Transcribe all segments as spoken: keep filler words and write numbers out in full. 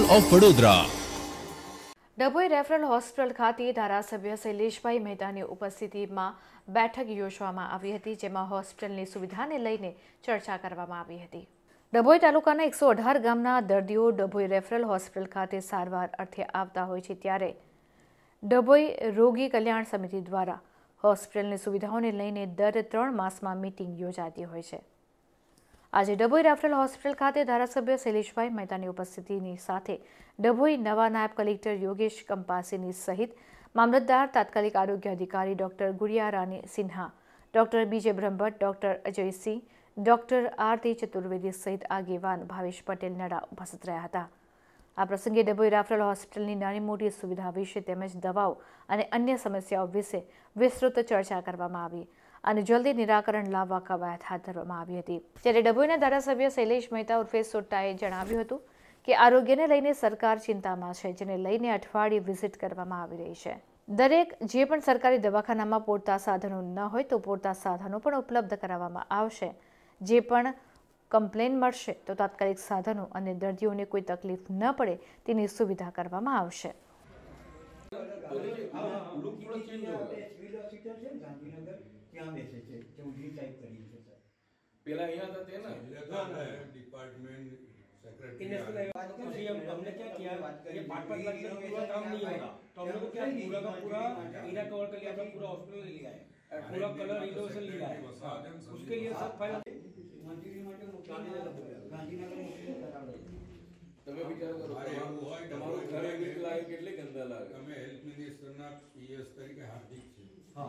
Of Vadodara. Dabhoi referral hospital ખાતે ધારાસભ્ય શૈલેષભાઈ મહેતાની ઉપસ્થિતિમાં બેઠક યોજવામાં આવી હતી, જેમાં હોસ્પિટલની સુવિધાને લઈને ચર્ચા કરવામાં આવી હતી। ડભોઈ તાલુકાના એકસો અઢાર ગામના દર્દીઓ ડભોઈ રેફરલ હોસ્પિટલ ખાતે સારવાર અર્થે આવતા હોય છે, ત્યારે ડભોઈ રોગી કલ્યાણ સમિતિ દ્વારા હોસ્પિટલની સુવિધાઓને લઈને દર ત્રણ માસમાં મીટિંગ યોજાતી હોય છે। આજે ડભોઈ રેફરલ હોસ્પિટલ ખાતે ધારાસભ્ય શૈલેષભાઈ મહેતાની ઉપસ્થિતિની સાથે ડભોઈ નવા નાયબ કલેક્ટર યોગેશ કંપાસીની સહિત મામલતદાર, તાત્કાલિક આરોગ્ય અધિકારી doctor Gudiya Rani Sinha, doctor B J Brahmbhatt, doctor Ajaysinh, doctor Aarti Chaturvedi સહિત આગેવાન ભાવેશ પટેલ નડા ઉપસ્થિત રહ્યા હતા। આ પ્રસંગે ડભોઈ રેફરલ હોસ્પિટલની નાની મોટી સુવિધા વિશે તેમજ દવાઓ અને અન્ય સમસ્યાઓ વિશે વિસ્તૃત ચર્ચા કરવામાં આવી અને જલ્દી નિરાકરણ લાવવા કવાયત હાથ ધરવામાં આવી હતી। ત્યારે ડભોઈના ધારાસભ્ય શૈલેષ મહેતા ઉર્ફે સોટ્ટાએ જણાવ્યું હતું કે આરોગ્યને લઈને સરકાર ચિંતામાં છે, જેને લઈને અઠવાડિયે વિઝિટ કરવામાં આવી રહી છે। દરેક જે પણ સરકારી દવાખાનામાં પૂરતા સાધનો ન હોય તો પૂરતા સાધનો પણ ઉપલબ્ધ કરાવવામાં આવશે। જે પણ કમ્પ્લેન મળશે તો તાત્કાલિક સાધનો અને દર્દીઓને કોઈ તકલીફ ન પડે તેની સુવિધા કરવામાં આવશે। પેલા અહીંયા था तेना डिपार्टमेंट सेक्रेटरी हमने क्या किया, ये पाँच पाँच लाख का पूरा काम नहीं होगा, तो हम लोग क्या पूरा का पूरा एरिया कवर कर लिया, पूरा हॉस्पिटल ले लिया है, पूरा कलर रिनोवेशन लिया है, उसके लिए सब फाइल તમે વિચાર કરો તમારું ઘરે કેટલા લાગે કેટલે ગંદા લાગે। અમે હેલ્થ મિનિસ્ટરના પીએસ તરીકે હાર્દિક છે। હા,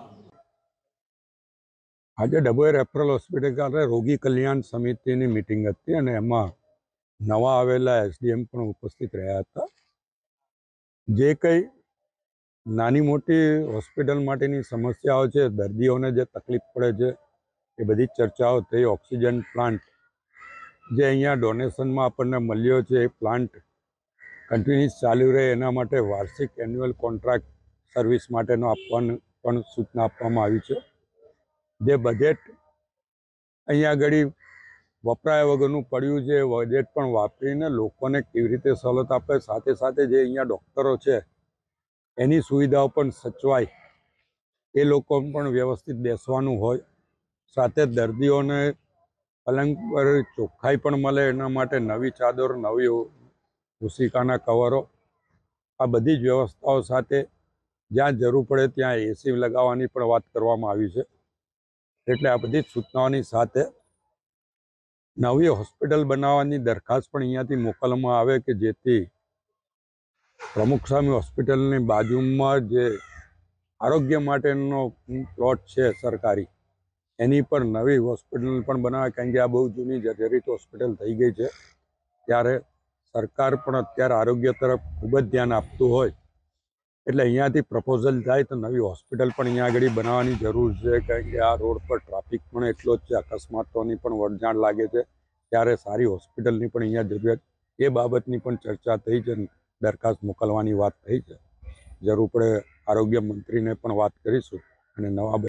આજે ડભોઈ રેફરલ હોસ્પિટલ ખાતે રોગી કલ્યાણ સમિતિની મિટિંગ હતી અને એમાં નવા આવેલા એસડીએમ પણ ઉપસ્થિત રહ્યા હતા। જે કંઈ નાની મોટી હોસ્પિટલ માટેની સમસ્યાઓ છે, દર્દીઓને જે તકલીફ પડે છે, એ બધી ચર્ચાઓ થઈ। ઓક્સિજન પ્લાન્ટ જે અહીંયા ડોનેશનમાં આપણને મળ્યો છે, એ પ્લાન્ટ કન્ટિન્યુઅસ ચાલુ રહે એના માટે વાર્ષિક એન્યુઅલ કોન્ટ્રાક્ટ સર્વિસ માટેનો આપવાની પણ સૂચના આપવામાં આવી છે। જે બજેટ અહીંયા આગળ વપરાયા વગરનું પડ્યું છે, બજેટ પણ વાપરીને લોકોને કેવી રીતે સવલત આપે, સાથે સાથે જે અહીંયા ડૉક્ટરો છે એની સુવિધાઓ પણ સચવાય, એ લોકો પણ વ્યવસ્થિત બેસવાનું હોય, સાથે દર્દીઓને પલંગ પર ચોખ્ખાઈ પણ મળે એના માટે નવી ચાદર, નવી ઓશિકાના કવરો, આ બધી જ વ્યવસ્થાઓ સાથે જ્યાં જરૂર પડે ત્યાં એસી લગાવવાની પણ વાત કરવામાં આવી છે। એટલે આ બધી જ સૂચનાઓની સાથે નવી હોસ્પિટલ બનાવવાની દરખાસ્ત પણ અહીંયાથી મોકલવામાં આવે કે જેથી પ્રમુખસ્વામી હોસ્પિટલની બાજુમાં જે આરોગ્ય માટેનો પ્લોટ છે સરકારી, એની પર નવી હોસ્પિટલ પણ બનાવે, કારણ કે આ બહુ જૂની જર્જરિત હોસ્પિટલ થઈ ગઈ છે। ત્યારે સરકાર પણ અત્યારે આરોગ્ય તરફ ખૂબ જ ધ્યાન આપતું હોય એટલે અહીંયાથી પ્રપોઝલ થાય તો નવી હોસ્પિટલ પણ અહીંયા આગળ બનાવવાની જરૂર છે, કારણ કે આ રોડ પર ટ્રાફિક પણ એટલો જ છે, અકસ્માતોની પણ વડજાણ લાગે છે, ત્યારે સારી હોસ્પિટલની પણ અહીંયા જરૂરિયાત, એ બાબતની પણ ચર્ચા થઈ છે, દરખાસ્ત મોકલવાની વાત થઈ છે। જરૂર પડે આરોગ્ય મંત્રીને પણ વાત કરીશું અને નવા